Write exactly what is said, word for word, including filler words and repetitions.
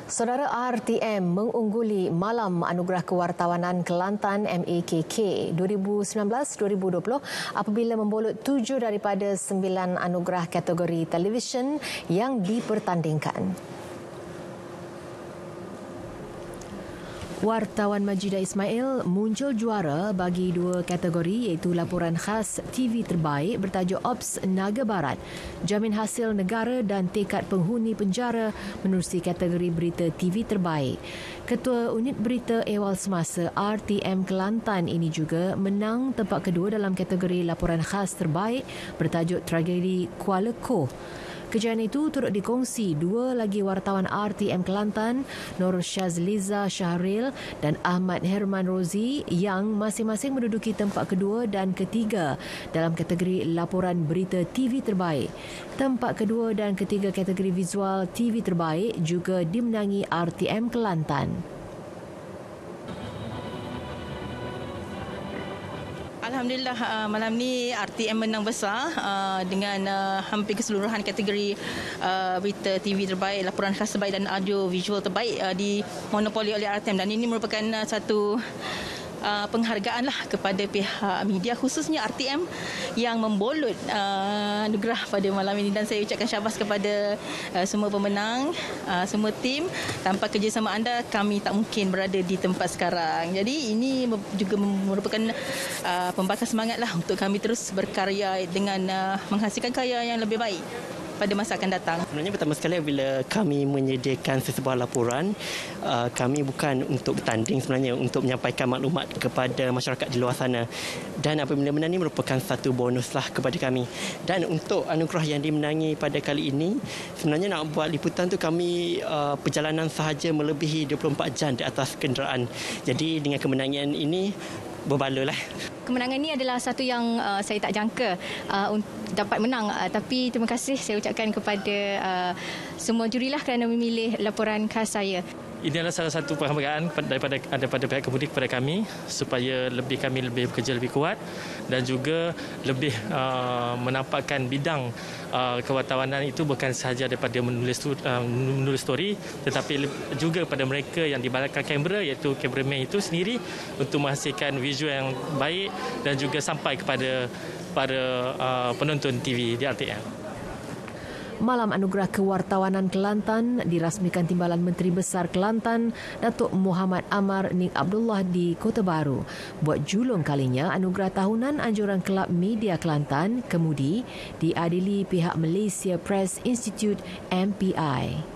Saudara R T M mengungguli Malam Anugerah Kewartawanan Kelantan M A K K dua ribu sembilan belas dua ribu dua puluh apabila membolot tujuh daripada sembilan anugerah kategori televisyen yang dipertandingkan. Wartawan Majidah Ismail muncul juara bagi dua kategori iaitu laporan khas T V terbaik bertajuk Ops Naga Barat, Jamin Hasil Negara dan Tekad Penghuni Penjara menerusi kategori berita T V terbaik. Ketua Unit Berita Ehwal Semasa R T M Kelantan ini juga menang tempat kedua dalam kategori laporan khas terbaik bertajuk Tragedi Kuala Koh. Kejayaan itu turut dikongsi dua lagi wartawan R T M Kelantan, Nur Syazliza Syahril dan Ahmad Herman Rozi yang masing-masing menduduki tempat kedua dan ketiga dalam kategori laporan berita T V terbaik. Tempat kedua dan ketiga kategori visual T V terbaik juga dimenangi R T M Kelantan. Alhamdulillah, uh, malam ni R T M menang besar uh, dengan uh, hampir keseluruhan kategori uh, berita T V terbaik, laporan khas terbaik dan audio visual terbaik uh, dimonopoli oleh R T M, dan ini merupakan uh, satu Uh, penghargaan lah kepada pihak media khususnya R T M yang membolot uh, anugerah pada malam ini, dan saya ucapkan syabas kepada uh, semua pemenang, uh, semua tim. Tanpa kerjasama anda kami tak mungkin berada di tempat sekarang. Jadi ini juga merupakan uh, pembakar semangat lah untuk kami terus berkarya dengan uh, menghasilkan karya yang lebih baik pada masa akan datang. Sebenarnya pertama sekali bila kami menyediakan sesebuah laporan, uh, kami bukan untuk bertanding, sebenarnya untuk menyampaikan maklumat kepada masyarakat di luar sana. Dan apabila menang ini merupakan satu bonus lah kepada kami. Dan untuk anugerah yang dimenangi pada kali ini, sebenarnya nak buat liputan tu kami uh, perjalanan sahaja melebihi dua puluh empat jam di atas kenderaan. Jadi dengan kemenangan ini berbaloi lah. Kemenangan ini adalah satu yang uh, saya tak jangka uh, dapat menang, uh, tapi terima kasih saya ucapkan kepada uh, semua jurilah kerana memilih laporan khas saya. Ini adalah salah satu penghargaan daripada daripada pihak kemudi kepada kami supaya lebih kami lebih bekerja lebih kuat dan juga lebih uh, menampakkan bidang uh, kewartawanan itu bukan sahaja daripada menulis uh, menulis story, tetapi juga pada mereka yang di belakang kamera, iaitu kameraman itu sendiri, untuk menghasilkan visual yang baik dan juga sampai kepada para uh, penonton T V di R T M. Malam Anugerah Kewartawanan Kelantan dirasmikan Timbalan Menteri Besar Kelantan, Datuk Muhammad Amar Nik Abdullah di Kota Baru. Buat julung kalinya, anugerah tahunan Anjuran Kelab Media Kelantan kemudi diadili pihak Malaysia Press Institute M P I.